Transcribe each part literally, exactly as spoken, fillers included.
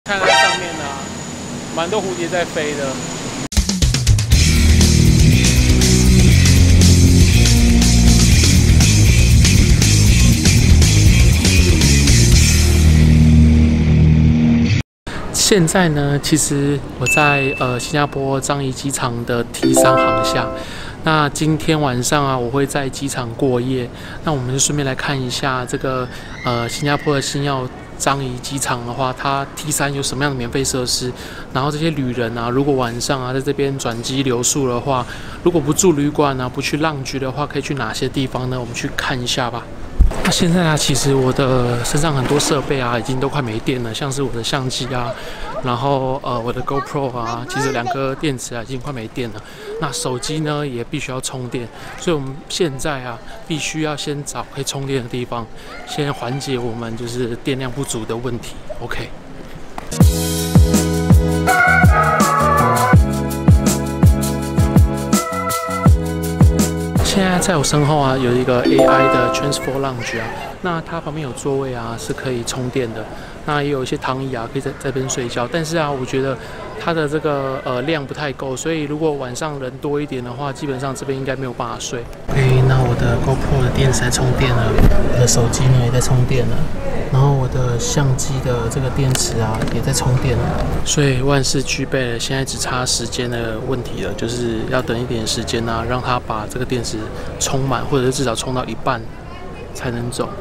看它上面啊，蛮多蝴蝶在飞的。现在呢，其实我在呃新加坡樟宜机场的 T 三航厦。那今天晚上啊，我会在机场过夜。那我们就顺便来看一下这个呃新加坡的星耀樟宜机场的话，它 T 三有什么样的免费设施？然后这些旅人啊，如果晚上啊在这边转机留宿的话，如果不住旅馆啊，不去浪局的话，可以去哪些地方呢？我们去看一下吧。那现在啊，其实我的身上很多设备啊，已经都快没电了，像是我的相机啊，然后呃我的 GoPro 啊，其实两颗电池啊已经快没电了。那手机呢也必须要充电，所以我们现在啊必须要先找可以充电的地方，先缓解我们就是电量不足的问题。OK。现在在我身后啊，有一个 A I 的 Transfer Lounge 啊，那它旁边有座位啊，是可以充电的。那也有一些躺椅啊，可以在这边睡觉。但是啊，我觉得它的这个呃量不太够，所以如果晚上人多一点的话，基本上这边应该没有办法睡。OK， 那我的 GoPro 的电池在充电了，我的手机呢也在充电了，然后我的相机的这个电池啊也在充电了，所以万事俱备了，现在只差时间的问题了，就是要等一点时间啊，让它把这个电池充满，或者是至少充到一半才能走。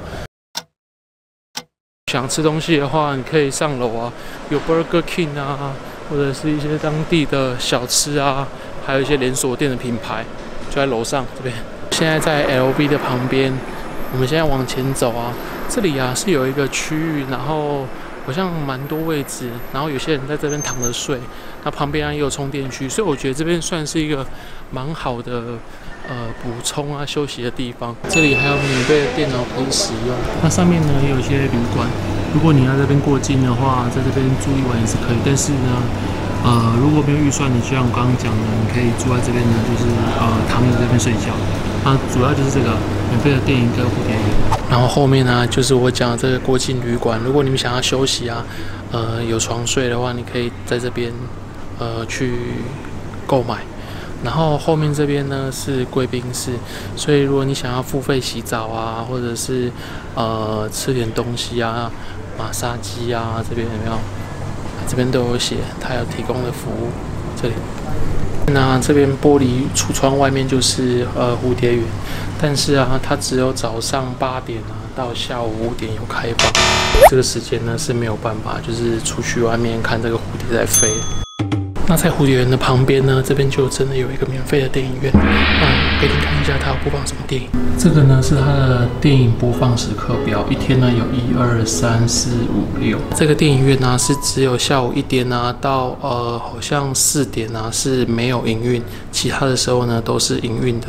想吃东西的话，你可以上楼啊，有 Burger King 啊，或者是一些当地的小吃啊，还有一些连锁店的品牌，就在楼上这边。现在在 L V 的旁边，我们现在往前走啊，这里啊是有一个区域，然后好像蛮多位置，然后有些人在这边躺着睡，那旁边啊也有充电区，所以我觉得这边算是一个蛮好的呃补充啊休息的地方。这里还有免费的电脑可以使用，那上面呢也有一些旅馆，如果你要这边过境的话，在这边住一晚也是可以，但是呢。呃，如果没有预算，你就像我刚刚讲的，你可以住在这边呢，就是呃躺椅这边睡觉。啊，主要就是这个免费的电影跟蝴蝶园。然后后面呢，就是我讲的这个国境旅馆，如果你们想要休息啊，呃有床睡的话，你可以在这边呃去购买。然后后面这边呢是贵宾室，所以如果你想要付费洗澡啊，或者是呃吃点东西啊，马杀鸡啊，这边有没有？这边都有写，它有提供的服务。这里，那这边玻璃橱窗外面就是呃蝴蝶园，但是啊，它只有早上八点啊到下午五点有开放，这个时间呢是没有办法，就是出去外面看这个蝴蝶在飞。那在蝴蝶园的旁边呢，这边就真的有一个免费的电影院，那给你看一下它要播放什么电影。这个呢是它的电影播放时刻表，一天呢有一二三四五六。这个电影院呢是只有下午一点啊到呃好像四点啊是没有营运，其他的时候呢都是营运的。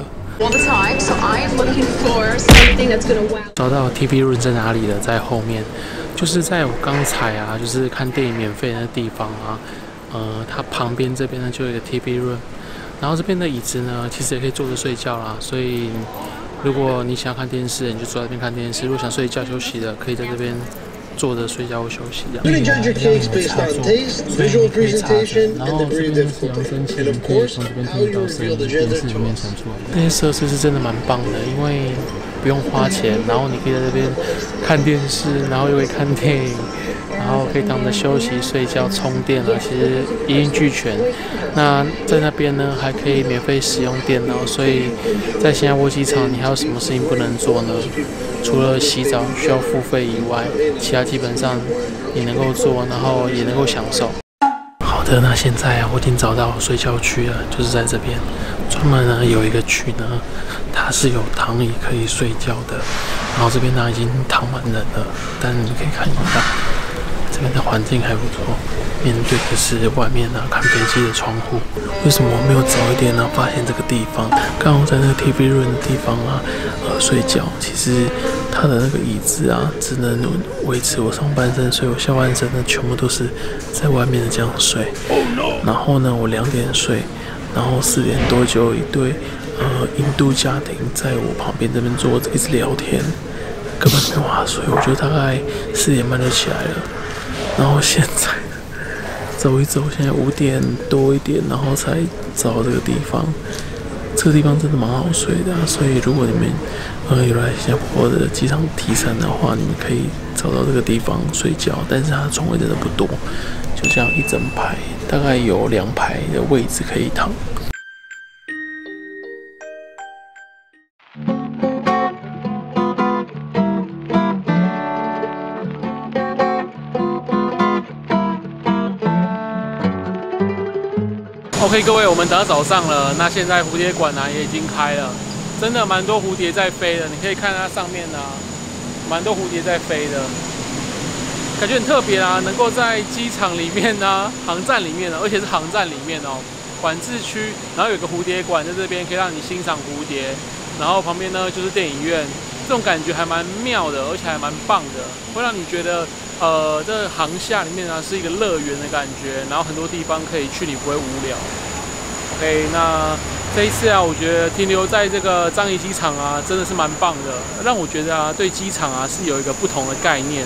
找到 T V Room 在哪里了？在后面，就是在我刚才啊，就是看电影免费的地方啊。呃，它旁边这边呢就有一个 T V room， 然后这边的椅子呢其实也可以坐着睡觉啦，所以如果你想要看电视，你就坐在这边看电视；如果想睡觉休息的，可以在这边坐着睡觉或休息的。这里呢，这样有插座，所以你可以插着。然后这边是扬声器，你可以从这边听到声音，电视里面传出来。这些设施是真的蛮棒的，因为不用花钱，然后你可以在这边看电视，然后又可以看电影。然后可以当着休息、睡觉、充电啊，其实一应俱全。那在那边呢，还可以免费使用电脑，所以在新加坡机场，你还有什么事情不能做呢？除了洗澡需要付费以外，其他基本上你能够做，然后也能够享受。好的，那现在啊，我已经找到睡觉区了，就是在这边，专门呢有一个区呢，它是有躺椅可以睡觉的。然后这边呢已经躺满人了，但你可以看一下。这边的环境还不错，面对的是外面啊看飞机的窗户。为什么我没有早一点呢？发现这个地方，刚好在那个 T V room 的地方啊，呃睡觉。其实它的那个椅子啊，只能维持我上半身，所以我下半身呢全部都是在外面的这样睡。然后呢，我两点睡，然后四点多就有一对呃印度家庭在我旁边这边坐着一直聊天，根本没有办法睡。我就大概四点半就起来了。然后现在走一走，现在五点多一点，然后才找到这个地方。这个地方真的蛮好睡的、啊，所以如果你们呃有来新加坡的机场 T 三的话，你们可以找到这个地方睡觉。但是它的床位真的不多，就这样一整排，大概有两排的位置可以躺。OK， 各位，我们等到早上了。那现在蝴蝶馆呢、啊、也已经开了，真的蛮多蝴蝶在飞的。你可以看它上面呢、啊，蛮多蝴蝶在飞的，感觉很特别啊！能够在机场里面呢、啊，航站里面呢、啊，而且是航站里面哦，管制区，然后有个蝴蝶馆在这边，可以让你欣赏蝴蝶。然后旁边呢就是电影院，这种感觉还蛮妙的，而且还蛮棒的，会让你觉得。呃，这航厦里面呢是一个乐园的感觉，然后很多地方可以去，你不会无聊。OK， 那这一次啊，我觉得停留在这个樟宜机场啊，真的是蛮棒的，让我觉得啊，对机场啊是有一个不同的概念。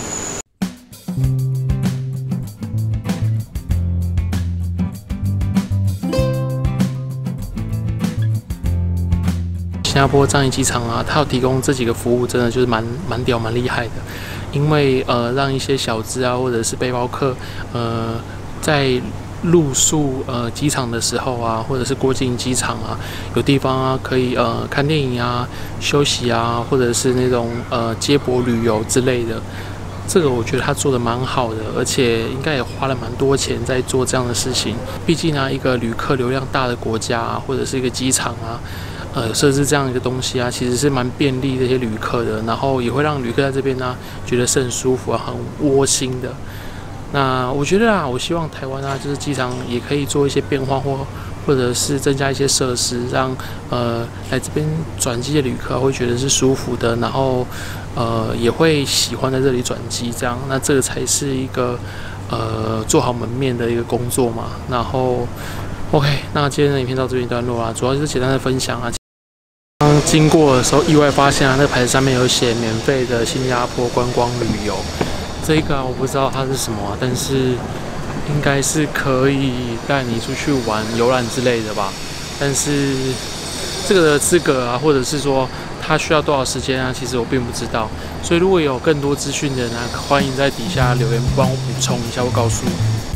新加坡樟宜机场啊，它有提供这几个服务，真的就是蛮蛮屌、蛮厉害的。因为呃，让一些小资啊，或者是背包客，呃，在入宿呃机场的时候啊，或者是过境机场啊，有地方啊可以呃看电影啊、休息啊，或者是那种呃接驳旅游之类的。这个我觉得他做的蛮好的，而且应该也花了蛮多钱在做这样的事情。毕竟啊，一个旅客流量大的国家啊，或者是一个机场啊。呃，设置这样一个东西啊，其实是蛮便利这些旅客的，然后也会让旅客在这边呢、啊、觉得是很舒服啊、很窝心的。那我觉得啊，我希望台湾啊，就是机场也可以做一些变化或或者是增加一些设施，让呃来这边转机的旅客会觉得是舒服的，然后呃也会喜欢在这里转机，这样，那这个才是一个呃做好门面的一个工作嘛。然后 OK， 那今天的影片到这边段落啦，主要就是简单的分享啊。刚经过的时候，意外发现啊，那个牌子上面有写免费的新加坡观光旅游。这个、啊、我不知道它是什么、啊，但是应该是可以带你出去玩游览之类的吧。但是这个的资格啊，或者是说它需要多少时间啊，其实我并不知道。所以如果有更多资讯的人啊，欢迎在底下留言帮我补充一下，或告诉我。